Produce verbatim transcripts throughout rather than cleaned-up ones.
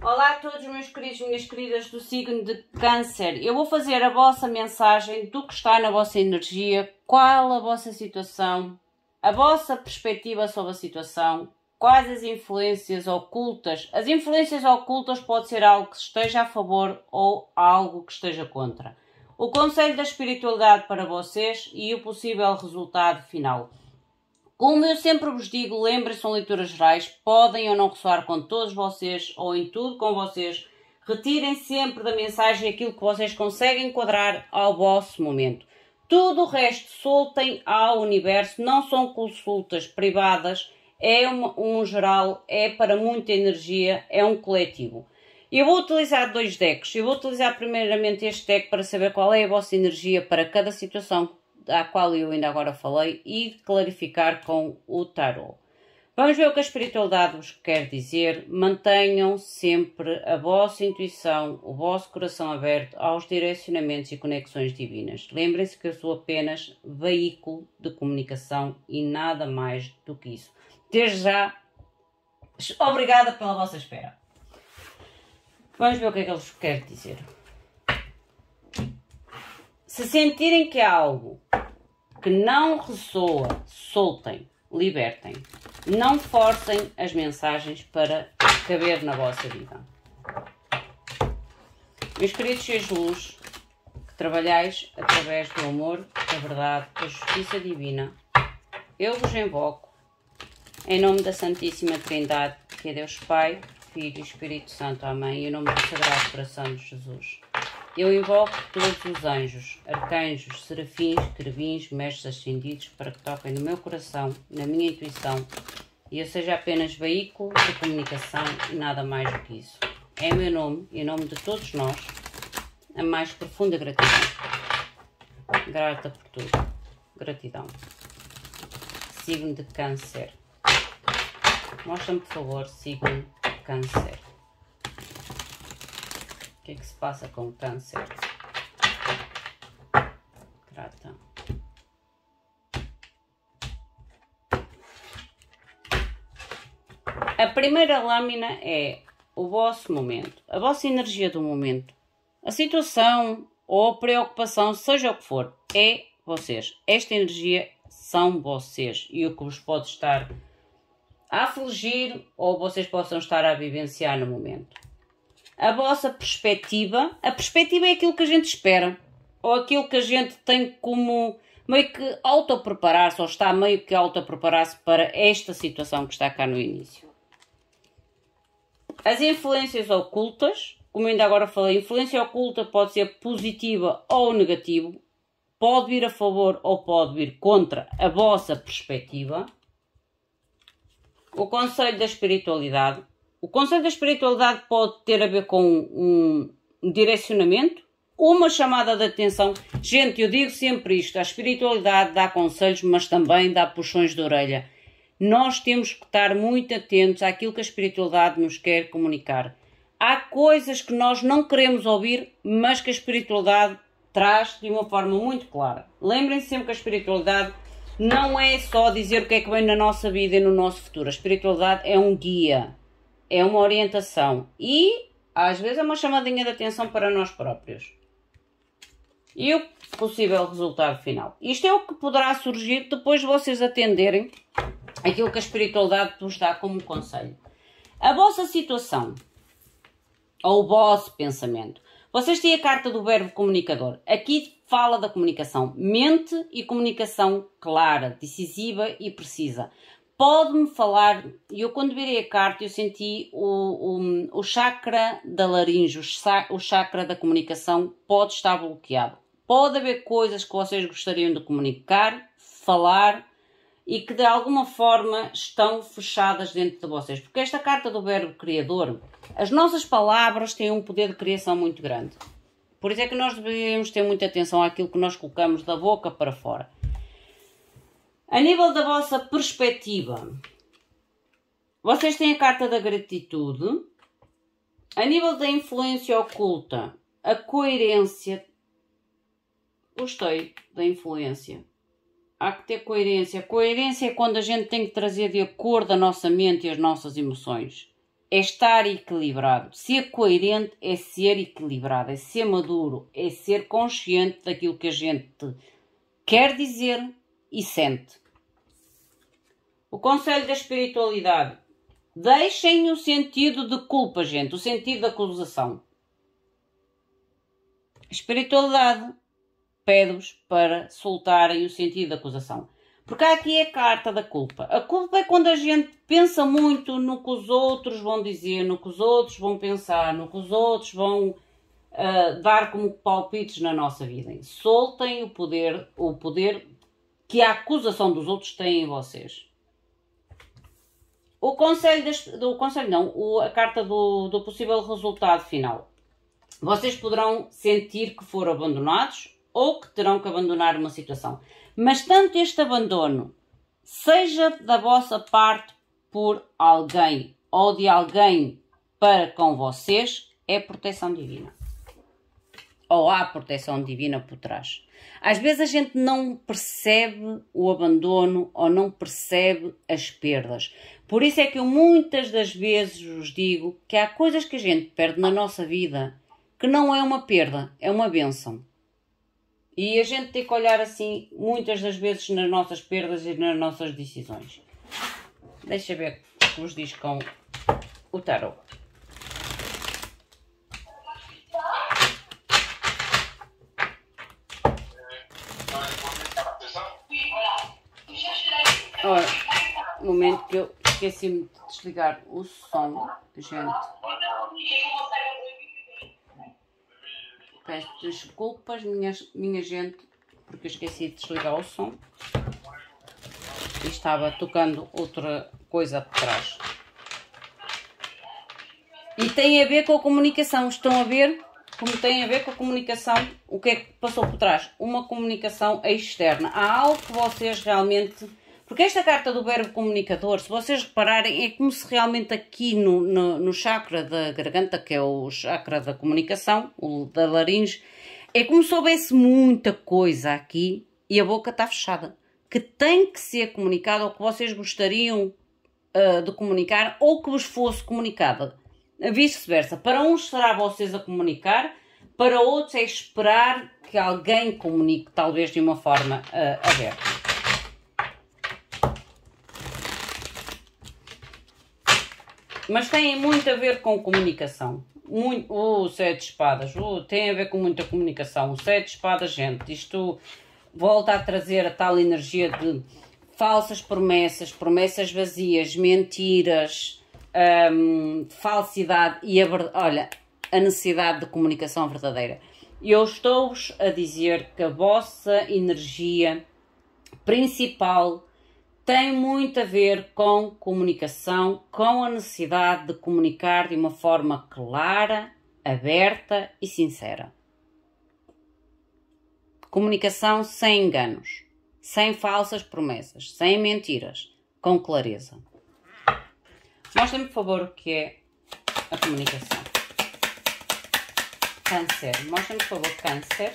Olá a todos meus queridos e minhas queridas do signo de Câncer. Eu vou fazer a vossa mensagem do que está na vossa energia, qual a vossa situação, a vossa perspectiva sobre a situação, quais as influências ocultas. As influências ocultas pode ser algo que esteja a favor ou algo que esteja contra. O conselho da espiritualidade para vocês e o possível resultado final. Como eu sempre vos digo, lembrem-se, são leituras gerais, podem ou não ressoar com todos vocês ou em tudo com vocês. Retirem sempre da mensagem aquilo que vocês conseguem enquadrar ao vosso momento. Tudo o resto soltem ao universo, não são consultas privadas, é uma, um geral, é para muita energia, é um coletivo. Eu vou utilizar dois decks. Eu vou utilizar primeiramente este deck para saber qual é a vossa energia para cada situação à qual eu ainda agora falei e clarificar com o tarot. Vamos ver o que a espiritualidade vos quer dizer. Mantenham sempre a vossa intuição, o vosso coração aberto aos direcionamentos e conexões divinas. Lembrem-se que eu sou apenas veículo de comunicação e nada mais do que isso. Desde já, obrigada pela vossa espera. Vamos ver o que é que ele vos quer dizer. Se sentirem que há algo que não ressoa, soltem, libertem. Não forcem as mensagens para caber na vossa vida. Meus queridos seres luz, que trabalhais através do amor, da verdade, da justiça divina, eu vos invoco, em nome da Santíssima Trindade, que é Deus Pai, Filho e Espírito Santo, amém, e em nome do Sagrado Coração de Jesus. Eu invoco todos os anjos, arcanjos, serafins, querubins, mestres ascendidos para que toquem no meu coração, na minha intuição e eu seja apenas veículo de comunicação e nada mais do que isso. Em meu nome e em nome de todos nós, a mais profunda gratidão. Grata por tudo. Gratidão. Signo de Câncer. Mostra-me, por favor, signo de Câncer. O que é que se passa com o Câncer? Grata. A primeira lâmina é o vosso momento, a vossa energia do momento. A situação ou a preocupação, seja o que for, é vocês. Esta energia são vocês e o que vos pode estar a afligir ou vocês possam estar a vivenciar no momento. A vossa perspectiva, a perspectiva é aquilo que a gente espera, ou aquilo que a gente tem como meio que auto-preparar-se, ou está meio que auto-preparar-se para esta situação que está cá no início. As influências ocultas, como ainda agora falei, influência oculta pode ser positiva ou negativa, pode vir a favor ou pode vir contra a vossa perspectiva. O conselho da espiritualidade. O conselho da espiritualidade pode ter a ver com um direcionamento, uma chamada de atenção. Gente, eu digo sempre isto, a espiritualidade dá conselhos, mas também dá puxões de orelha. Nós temos que estar muito atentos àquilo que a espiritualidade nos quer comunicar. Há coisas que nós não queremos ouvir, mas que a espiritualidade traz de uma forma muito clara. Lembrem-se sempre que a espiritualidade não é só dizer o que é que vem na nossa vida e no nosso futuro. A espiritualidade é um guia. É uma orientação e, às vezes, é uma chamadinha de atenção para nós próprios. E o possível resultado final. Isto é o que poderá surgir depois de vocês atenderem aquilo que a espiritualidade vos dá como conselho. A vossa situação, ou o vosso pensamento. Vocês têm a carta do verbo comunicador. Aqui fala da comunicação. Mente e comunicação clara, decisiva e precisa. Pode-me falar, e eu quando virei a carta eu senti o, o, o chakra da laringe, o chakra da comunicação pode estar bloqueado. Pode haver coisas que vocês gostariam de comunicar, falar e que de alguma forma estão fechadas dentro de vocês. Porque esta carta do verbo criador, as nossas palavras têm um poder de criação muito grande. Por isso é que nós devemos ter muita atenção àquilo que nós colocamos da boca para fora. A nível da vossa perspectiva, vocês têm a carta da gratitude. A nível da influência oculta, a coerência. Gostei da influência. Há que ter coerência. Coerência é quando a gente tem que trazer de acordo a nossa mente e as nossas emoções. é estar equilibrado. Ser coerente é ser equilibrado, é ser maduro, é ser consciente daquilo que a gente quer dizer e sente. O conselho da espiritualidade. Deixem o sentido de culpa, gente, o sentido da acusação. A espiritualidade pede-vos para soltarem o sentido da acusação. Porque aqui é a carta da culpa. A culpa é quando a gente pensa muito no que os outros vão dizer, no que os outros vão pensar, no que os outros vão uh, dar como palpites na nossa vida. Soltem o poder, o poder que a acusação dos outros tem em vocês. O conselho, das, do conselho não, o, a carta do, do possível resultado final. Vocês poderão sentir que foram abandonados ou que terão que abandonar uma situação. Mas tanto este abandono, seja da vossa parte por alguém ou de alguém para com vocês, é proteção divina. Ou há proteção divina por trás. Às vezes a gente não percebe o abandono ou não percebe as perdas. Por isso é que eu muitas das vezes vos digo que há coisas que a gente perde na nossa vida que não é uma perda, é uma bênção. E a gente tem que olhar assim muitas das vezes nas nossas perdas e nas nossas decisões. Deixa eu ver o que vos diz com o tarot. Olha, no momento que eu esqueci-me de desligar o som, gente. Peço desculpas, minha, minha gente, porque eu esqueci de desligar o som e estava tocando outra coisa por trás. E tem a ver com a comunicação. Estão a ver como tem a ver com a comunicação? O que é que passou por trás? Uma comunicação externa. Há algo que vocês realmente... Porque esta carta do verbo comunicador, se vocês repararem, é como se realmente aqui no, no, no chakra da garganta, que é o chakra da comunicação, o da laringe, é como se houvesse muita coisa aqui e a boca está fechada. Que tem que ser comunicada, ou que vocês gostariam uh, de comunicar, ou que vos fosse comunicada. Vice-versa. Para uns será vocês a comunicar, para outros é esperar que alguém comunique, talvez de uma forma uh, aberta. Mas tem muito a ver com comunicação. Muito, o sete de espadas, uh, tem a ver com muita comunicação. O sete de espadas, gente, isto volta a trazer a tal energia de falsas promessas, promessas vazias, mentiras, um, falsidade e a, olha, a necessidade de comunicação verdadeira. Eu estou-vos a dizer que a vossa energia principal tem muito a ver com comunicação, com a necessidade de comunicar de uma forma clara, aberta e sincera. Comunicação sem enganos, sem falsas promessas, sem mentiras, com clareza. Mostrem-me, por favor, o que é a comunicação. Câncer. Mostrem-me, por favor, Câncer.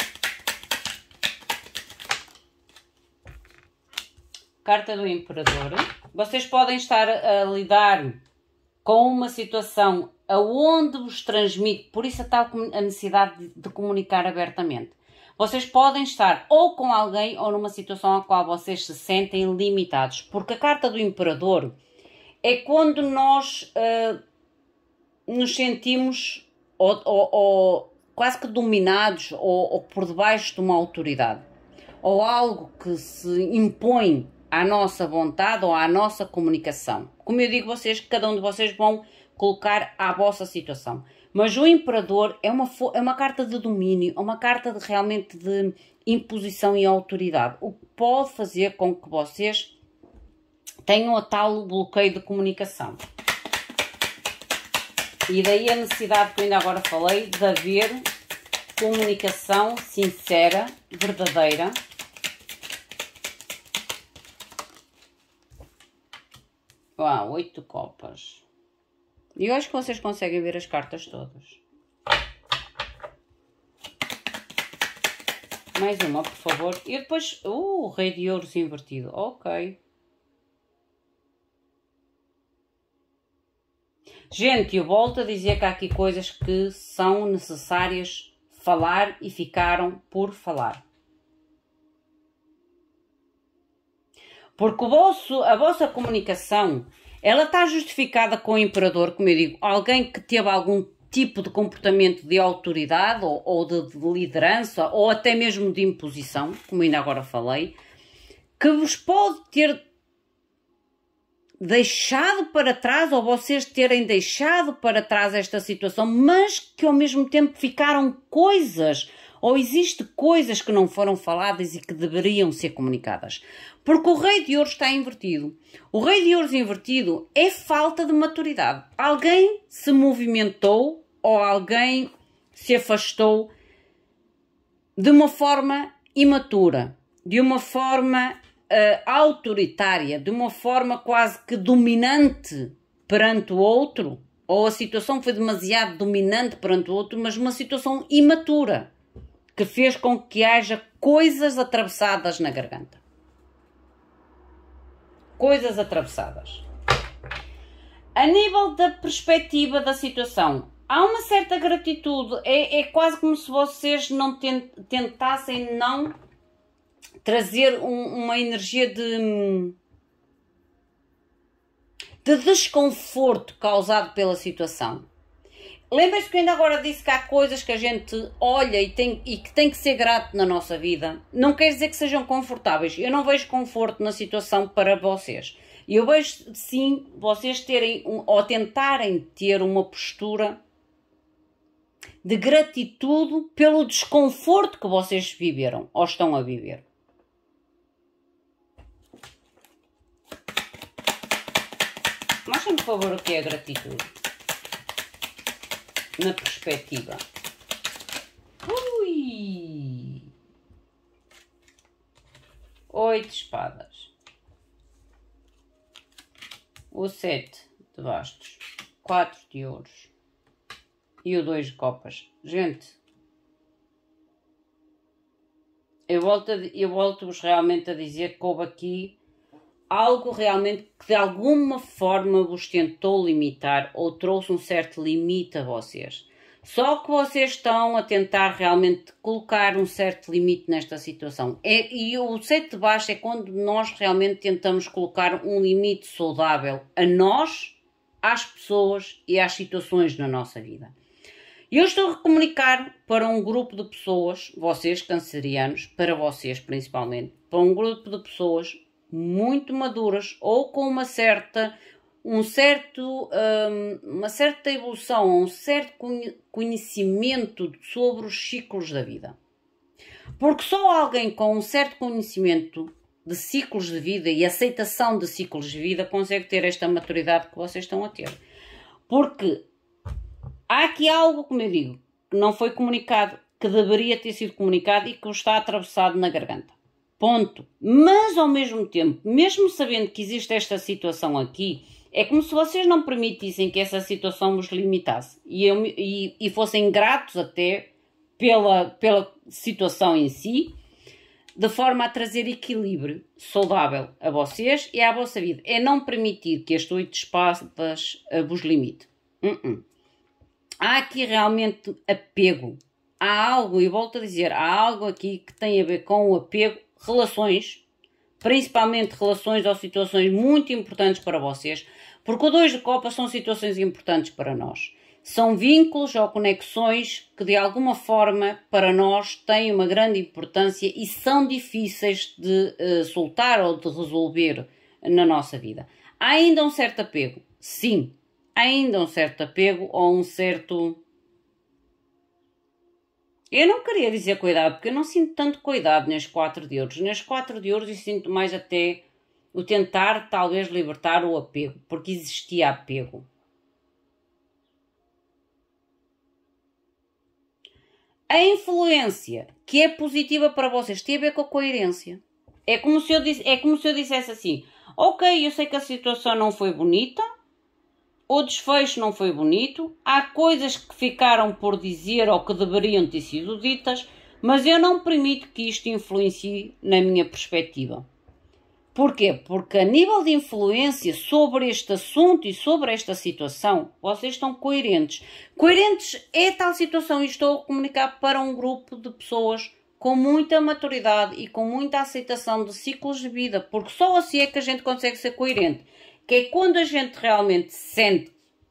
Carta do Imperador. Vocês podem estar a lidar com uma situação aonde vos transmite, por isso a tal a necessidade de, de comunicar abertamente. Vocês podem estar ou com alguém ou numa situação a qual vocês se sentem limitados, porque a carta do Imperador é quando nós uh, nos sentimos ou, ou, ou, quase que dominados ou, ou por debaixo de uma autoridade, ou algo que se impõe à nossa vontade ou à nossa comunicação. Como eu digo, vocês, cada um de vocês vão colocar à vossa situação. Mas o Imperador é uma, é uma carta de domínio, é uma carta de, realmente de imposição e autoridade, o que pode fazer com que vocês tenham a tal bloqueio de comunicação. E daí a necessidade que eu ainda agora falei de haver comunicação sincera, verdadeira. Uau, oito copas. E eu acho que vocês conseguem ver as cartas todas. Mais uma, por favor. E depois... Uh, o Rei de Ouros invertido. Ok. Gente, eu volto a dizer que há aqui coisas que são necessárias falar e ficaram por falar. Porque o vosso, a vossa comunicação, ela está justificada com o imperador, como eu digo, alguém que teve algum tipo de comportamento de autoridade ou, ou de, de liderança ou até mesmo de imposição, como ainda agora falei, que vos pode ter deixado para trás ou vocês terem deixado para trás esta situação, mas que ao mesmo tempo ficaram coisas ou existe coisas que não foram faladas e que deveriam ser comunicadas. Porque o rei de ouros está invertido. O rei de ouros invertido é falta de maturidade. Alguém se movimentou ou alguém se afastou de uma forma imatura, de uma forma Uh, autoritária, de uma forma quase que dominante perante o outro, ou a situação foi demasiado dominante perante o outro, mas uma situação imatura, que fez com que haja coisas atravessadas na garganta. Coisas atravessadas. A nível da perspectiva da situação, há uma certa gratitude, é, é quase como se vocês não tentassem não trazer um, uma energia de, de desconforto causado pela situação. Lembrem-se que eu ainda agora disse que há coisas que a gente olha e, tem, e que tem que ser grato na nossa vida. Não quer dizer que sejam confortáveis. Eu não vejo conforto na situação para vocês. E eu vejo, sim, vocês terem um, ou tentarem ter uma postura de gratitude pelo desconforto que vocês viveram ou estão a viver. Mostrem-me, por favor, o que é a gratitude. Na perspectiva. Ui! Oito espadas. O sete de bastos. Quatro de ouros. E o dois de copas. Gente, eu volto, a, eu volto-vos realmente a dizer que houve aqui algo realmente que de alguma forma vos tentou limitar ou trouxe um certo limite a vocês. Só que vocês estão a tentar realmente colocar um certo limite nesta situação. É, e o sete de baixo é quando nós realmente tentamos colocar um limite saudável a nós, às pessoas e às situações na nossa vida. Eu estou a comunicar para um grupo de pessoas, vocês cancerianos, para vocês principalmente, para um grupo de pessoas muito maduras ou com uma certa, um certo, um, uma certa evolução, um certo conhecimento sobre os ciclos da vida. Porque só alguém com um certo conhecimento de ciclos de vida e aceitação de ciclos de vida consegue ter esta maturidade que vocês estão a ter. Porque há aqui algo, como eu digo, que não foi comunicado, que deveria ter sido comunicado e que vos está atravessado na garganta. Ponto. Mas, ao mesmo tempo, mesmo sabendo que existe esta situação aqui, é como se vocês não permitissem que essa situação vos limitasse e, eu, e, e fossem gratos até pela, pela situação em si, de forma a trazer equilíbrio saudável a vocês e à vossa vida. É não permitir que este oito de espadas vos limite. Uh -uh. Há aqui realmente apego. Há algo, e volto a dizer, há algo aqui que tem a ver com o apego, relações, principalmente relações ou situações muito importantes para vocês, porque o dois de copas são situações importantes para nós. São vínculos ou conexões que de alguma forma para nós têm uma grande importância e são difíceis de uh, soltar ou de resolver na nossa vida. Há ainda um certo apego, sim, há ainda um certo apego ou um certo... Eu não queria dizer cuidado, porque eu não sinto tanto cuidado nestes quatro de ouros. Nestes quatro de ouros eu sinto mais até o tentar talvez libertar o apego, porque existia apego. A influência que é positiva para vocês tem a ver com a coerência. É como se eu, disse, é como se eu dissesse assim, ok, eu sei que a situação não foi bonita, o desfecho não foi bonito, há coisas que ficaram por dizer ou que deveriam ter sido ditas, mas eu não permito que isto influencie na minha perspectiva. Porquê? Porque a nível de influência sobre este assunto e sobre esta situação, vocês estão coerentes. Coerentes é tal situação e estou a comunicar para um grupo de pessoas com muita maturidade e com muita aceitação de ciclos de vida, porque só assim é que a gente consegue ser coerente. Que é quando a gente realmente sente,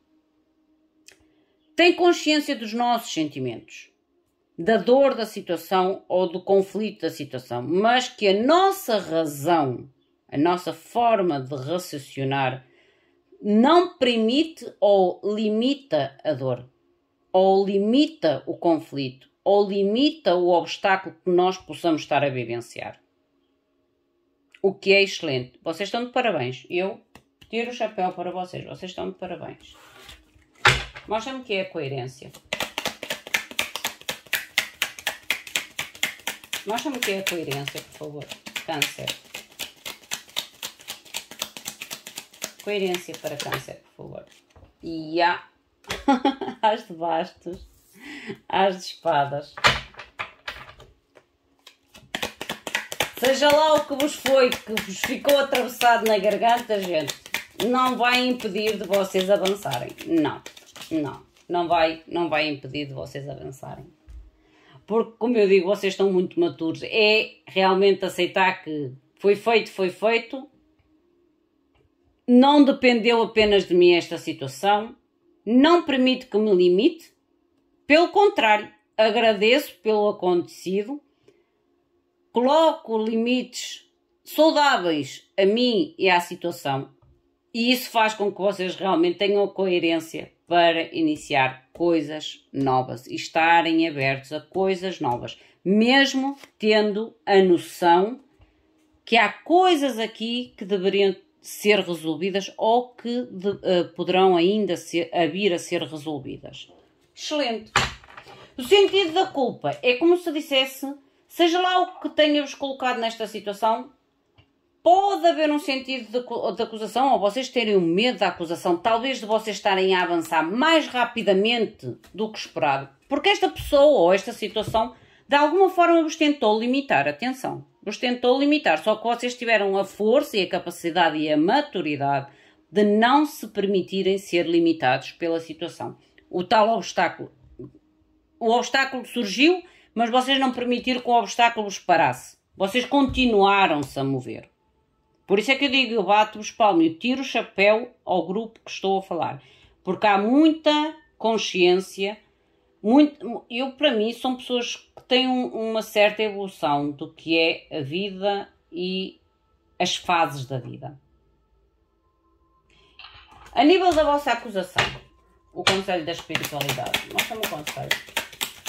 tem consciência dos nossos sentimentos, da dor da situação ou do conflito da situação, mas que a nossa razão, a nossa forma de raciocinar não permite ou limita a dor, ou limita o conflito, ou limita o obstáculo que nós possamos estar a vivenciar. O que é excelente. Vocês estão de parabéns. Eu tiro o chapéu para vocês. Vocês estão de parabéns. Mostra-me o que é a coerência. Mostra-me o que é a coerência, por favor. Câncer. Coerência para câncer, por favor. E há as de bastos, as de espadas. Seja lá o que vos foi, que vos ficou atravessado na garganta, gente, não vai impedir de vocês avançarem. Não, não, não vai, não vai impedir de vocês avançarem. Porque, como eu digo, vocês estão muito maturos. É realmente aceitar que foi feito, foi feito. Não dependeu apenas de mim esta situação. Não permite que me limite. Pelo contrário, agradeço pelo acontecido. Coloco limites saudáveis a mim e à situação. E isso faz com que vocês realmente tenham coerência para iniciar coisas novas e estarem abertos a coisas novas. Mesmo tendo a noção que há coisas aqui que deveriam ser resolvidas ou que de, uh, poderão ainda ser, a vir a ser resolvidas. Excelente. O sentido da culpa é como se dissesse, seja lá o que tenha-vos colocado nesta situação, pode haver um sentido de, de acusação, ou vocês terem um medo da acusação, talvez de vocês estarem a avançar mais rapidamente do que esperado, porque esta pessoa ou esta situação de alguma forma vos tentou limitar, atenção, vos tentou limitar, só que vocês tiveram a força e a capacidade e a maturidade de não se permitirem ser limitados pela situação. O tal obstáculo, o obstáculo surgiu, mas vocês não permitiram que o obstáculo vos parasse. Vocês continuaram-se a mover. Por isso é que eu digo, eu bato-vos palmo, eu tiro o chapéu ao grupo que estou a falar. Porque há muita consciência, muito, eu para mim são pessoas que têm uma certa evolução do que é a vida e as fases da vida. A nível da vossa acusação, o conselho da espiritualidade, mostra-me o conselho.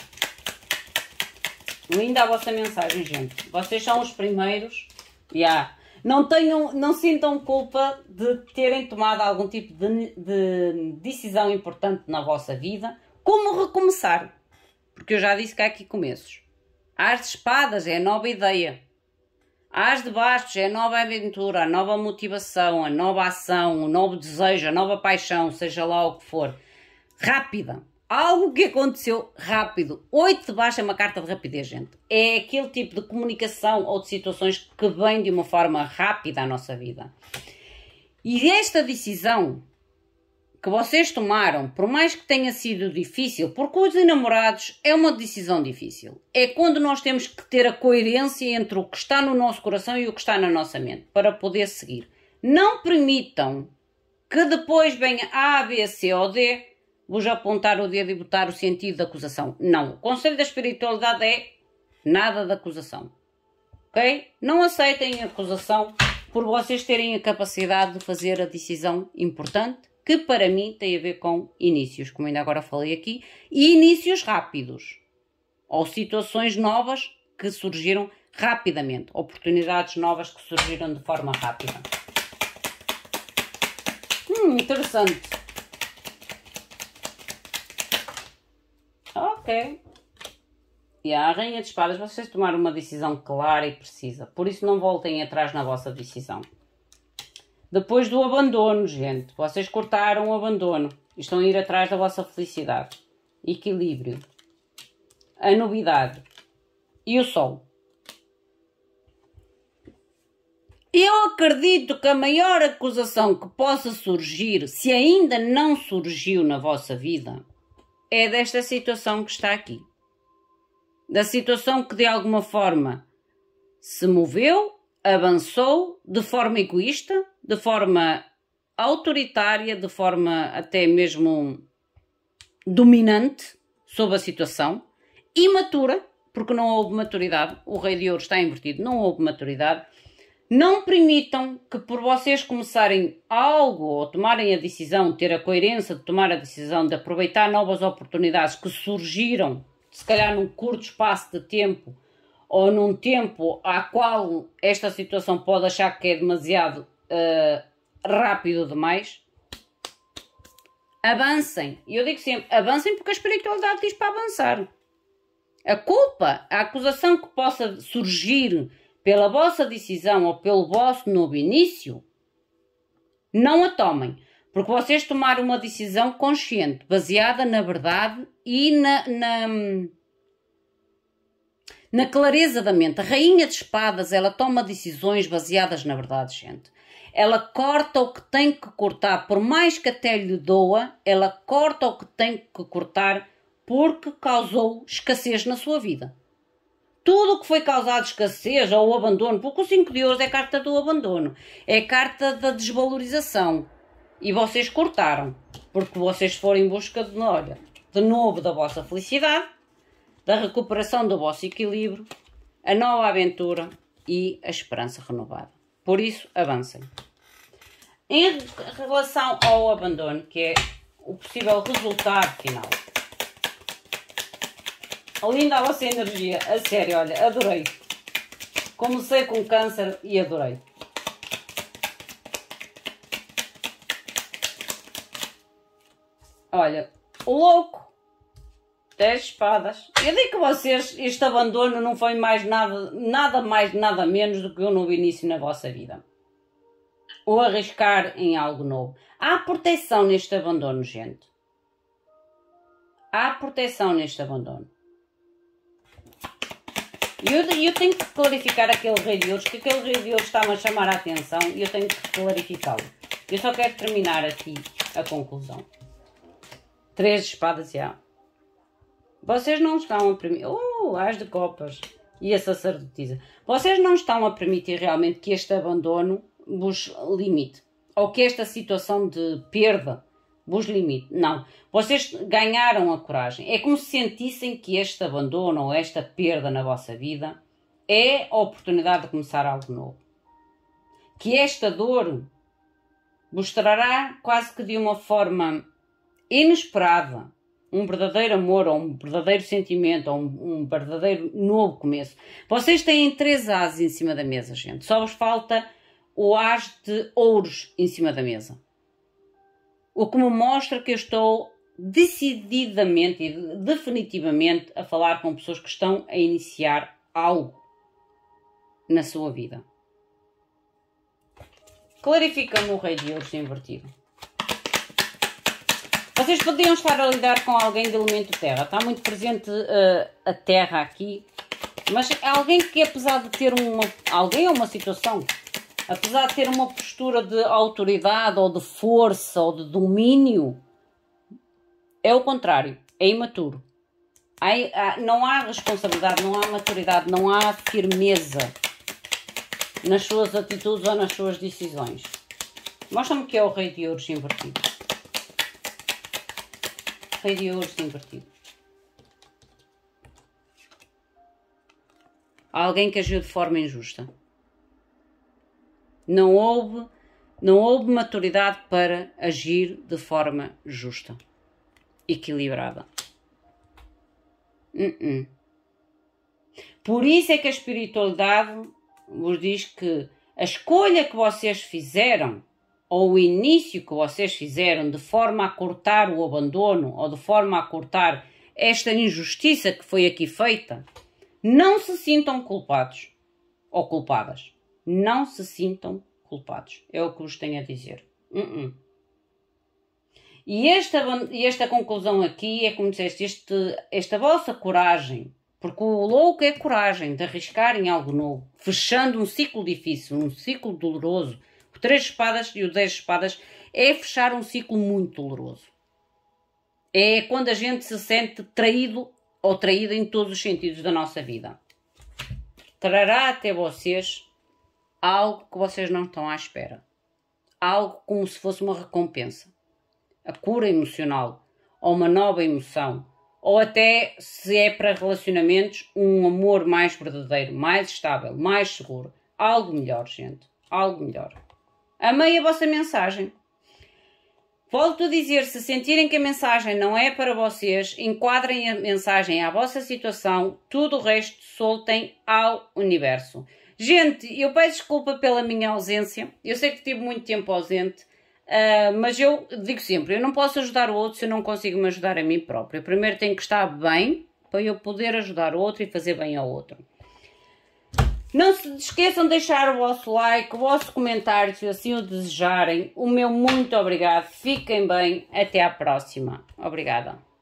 Linda a vossa mensagem, gente. Vocês são os primeiros. Yeah. Não, tenham, não sintam culpa de terem tomado algum tipo de, de decisão importante na vossa vida. Como recomeçar? Porque eu já disse que há aqui começos. As de espadas é a nova ideia. As de bastos é a nova aventura, a nova motivação, a nova ação, o novo desejo, a nova paixão, seja lá o que for. Rápida. Algo que aconteceu rápido. Oito de baixo é uma carta de rapidez, gente. É aquele tipo de comunicação ou de situações que vem de uma forma rápida à nossa vida. E esta decisão que vocês tomaram, por mais que tenha sido difícil, porque os enamorados é uma decisão difícil. É quando nós temos que ter a coerência entre o que está no nosso coração e o que está na nossa mente, para poder seguir. Não permitam que depois venha A, B, C ou D... vos apontar o dedo e botar o sentido da acusação. Não. O conselho da espiritualidade é nada de acusação. Ok? Não aceitem a acusação por vocês terem a capacidade de fazer a decisão importante, que para mim tem a ver com inícios, como ainda agora falei aqui, e inícios rápidos. Ou situações novas que surgiram rapidamente. Oportunidades novas que surgiram de forma rápida. Hum, interessante. Ok. E a Rainha de Espadas, vocês tomaram uma decisão clara e precisa. Por isso não voltem atrás na vossa decisão. Depois do abandono, gente. Vocês cortaram o abandono. E estão a ir atrás da vossa felicidade. Equilíbrio. A novidade. E o Sol. Eu acredito que a maior acusação que possa surgir, se ainda não surgiu na vossa vida, é desta situação que está aqui. Da situação que de alguma forma se moveu, avançou de forma egoísta, de forma autoritária, de forma até mesmo dominante sobre a situação, imatura, porque não houve maturidade, o rei de ouro está invertido, não houve maturidade. Não permitam que por vocês começarem algo ou tomarem a decisão, ter a coerência de tomar a decisão de aproveitar novas oportunidades que surgiram, se calhar num curto espaço de tempo ou num tempo a qual esta situação pode achar que é demasiado uh, rápido demais. Avancem. E eu digo sempre, avancem porque a espiritualidade diz para avançar. A culpa, a acusação que possa surgir pela vossa decisão ou pelo vosso novo início, não a tomem. Porque vocês tomaram uma decisão consciente, baseada na verdade e na, na, na clareza da mente. A rainha de espadas, ela toma decisões baseadas na verdade, gente. Ela corta o que tem que cortar, por mais que até lhe doa, ela corta o que tem que cortar porque causou escassez na sua vida. Tudo o que foi causado escassez ou abandono, porque o cinco de ouros é carta do abandono, é carta da desvalorização. E vocês cortaram, porque vocês foram em busca de, olha, de novo da vossa felicidade, da recuperação do vosso equilíbrio, a nova aventura e a esperança renovada. Por isso, avancem. Em relação ao abandono, que é o possível resultado final. Linda a vossa energia, a sério, olha, adorei. Comecei com câncer e adorei. Olha, o louco, dez espadas. Eu digo que vocês, este abandono não foi mais nada, nada mais, nada menos do que um novo início na vossa vida. Ou arriscar em algo novo. Há proteção neste abandono, gente. Há proteção neste abandono. E eu, eu tenho que clarificar aquele rei de ouros, que aquele rei de ouros está-me a chamar a atenção e eu tenho que clarificá-lo. Eu só quero terminar aqui a conclusão. Três espadas já. Vocês não estão a permitir... Oh, as de copas e a sacerdotisa. Vocês não estão a permitir realmente que este abandono vos limite. Ou que esta situação de perda vos limite. Não. Vocês ganharam a coragem. É como se sentissem que este abandono ou esta perda na vossa vida é a oportunidade de começar algo novo. Que esta dor vos trará quase que de uma forma inesperada um verdadeiro amor ou um verdadeiro sentimento ou um, um verdadeiro novo começo. Vocês têm três ases em cima da mesa, gente. Só vos falta o as de ouros em cima da mesa. O que me mostra que eu estou decididamente e definitivamente a falar com pessoas que estão a iniciar algo na sua vida. Clarifica-me o rei de ouros invertido. Vocês podiam estar a lidar com alguém de elemento terra. Está muito presente uh, a terra aqui. Mas é alguém que, apesar de ter uma... Alguém ou uma situação... Apesar de ter uma postura de autoridade ou de força ou de domínio, é o contrário, é imaturo. Há, há, não há responsabilidade, não há maturidade, não há firmeza nas suas atitudes ou nas suas decisões. Mostra-me que é o rei de ouros invertido. Rei de ouros invertido. Há alguém que agiu de forma injusta. Não houve, não houve maturidade para agir de forma justa, equilibrada. Uh -uh. Por isso é que a espiritualidade vos diz que a escolha que vocês fizeram, ou o início que vocês fizeram, de forma a cortar o abandono, ou de forma a cortar esta injustiça que foi aqui feita, não se sintam culpados ou culpadas. Não se sintam culpados. É o que vos tenho a dizer. Uh -uh. E esta, esta conclusão aqui é como disseste, este, esta vossa coragem Porque o louco é a coragem de arriscar em algo novo, fechando um ciclo difícil, um ciclo doloroso. O três de espadas e o dez de espadas é fechar um ciclo muito doloroso. É quando a gente se sente traído ou traída em todos os sentidos da nossa vida. Trará até vocês algo que vocês não estão à espera. Algo como se fosse uma recompensa. A cura emocional, ou uma nova emoção, ou até, se é para relacionamentos, um amor mais verdadeiro, mais estável, mais seguro. Algo melhor, gente. Algo melhor. Amei a vossa mensagem. Volto a dizer, se sentirem que a mensagem não é para vocês, enquadrem a mensagem à vossa situação, tudo o resto soltem ao universo. Gente, eu peço desculpa pela minha ausência. Eu sei que estive muito tempo ausente. Uh, mas eu digo sempre, eu não posso ajudar o outro se eu não consigo me ajudar a mim própria. Primeiro tenho que estar bem para eu poder ajudar o outro e fazer bem ao outro. Não se esqueçam de deixar o vosso like, o vosso comentário, se assim o desejarem. O meu muito obrigado. Fiquem bem. Até à próxima. Obrigada.